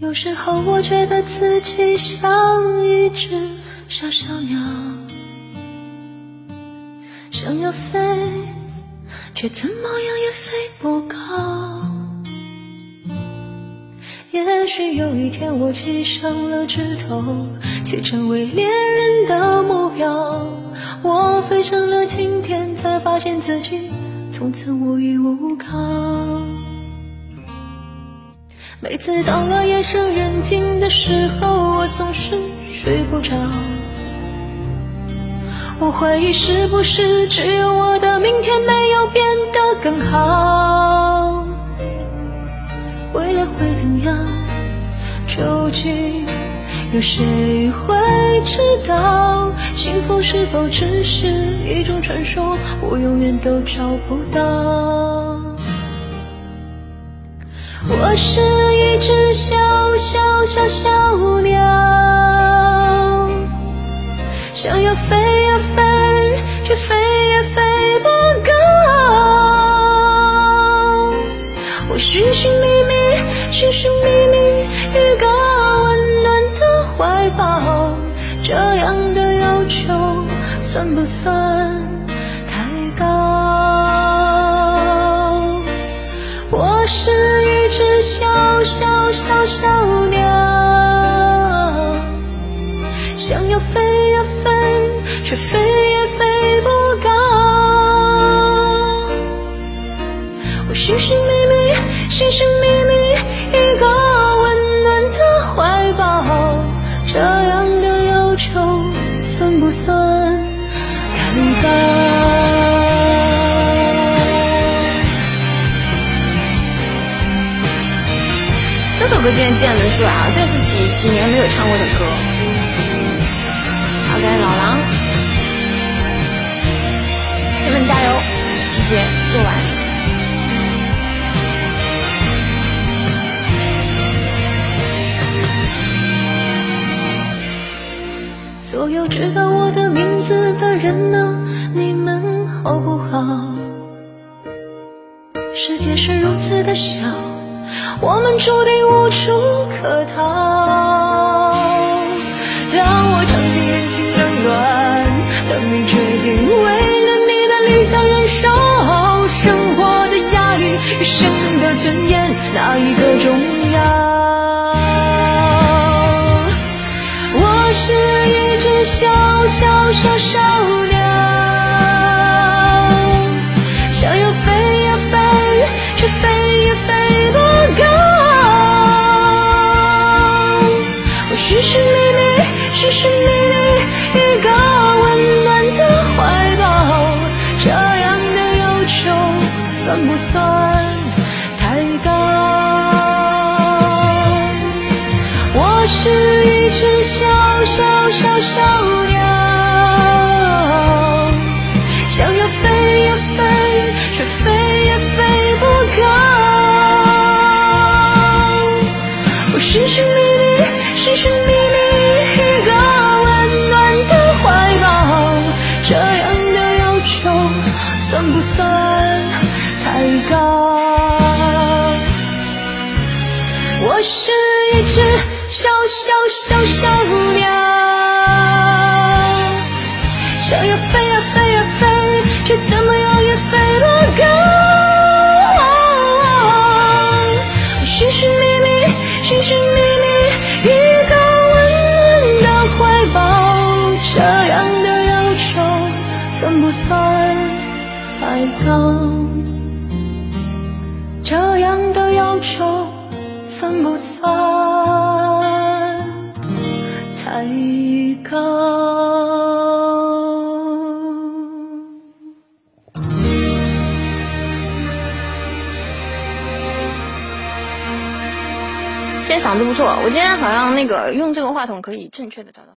有时候我觉得自己像一只小小鸟，想要飞，却怎么样也飞不高。也许有一天我系上了枝头，却成为猎人的目标。我飞上了青天，才发现自己从此无依无靠。每次到了夜深人静的时候，我总是睡不着。我怀疑是不是只有我的明天没有变得更好。未来会怎样，究竟有谁会知道？幸福是否只是一种传说，我永远都找不到。我是一只小小小小鸟，想要飞呀飞，却飞也飞不高。我寻寻觅觅，寻寻觅觅一个温暖的怀抱，这样的要求算不算太高？我是一只小小小小鸟，想要飞呀飞，却飞也飞不高。我寻寻觅觅，寻寻觅觅一个温暖的怀抱，这样的要求算不算太高？ 这首歌竟然能出来啊！这是几年没有唱过的歌。好的，老狼，姐们加油，姐姐做完。 所有知道我的名字的人呢，你们好不好？世界是如此的小，我们注定无处可逃。当我尝尽人情冷暖，当你决定为了你的理想燃烧，生活的压力与生命的尊严，哪一个重要？我是一只小小小小鸟，想要飞呀飞，却飞也飞不高。我寻寻觅觅，寻寻觅觅一个温暖的怀抱，这样的要求算不算太高？我是一只小小小小鸟，想要飞呀飞，却飞也飞不高。我寻寻觅觅，寻寻觅觅一个温暖的怀抱，这样的要求算不算太高？我是一只小小小小鸟，想要飞呀飞呀飞，却怎么样也飞不高。我寻寻觅觅，寻寻觅觅一个温暖的怀抱，这样的要求算不算太高？这样的要求算不算太高？ 今天嗓子不错，我今天好像那个用这个话筒可以正确的找到。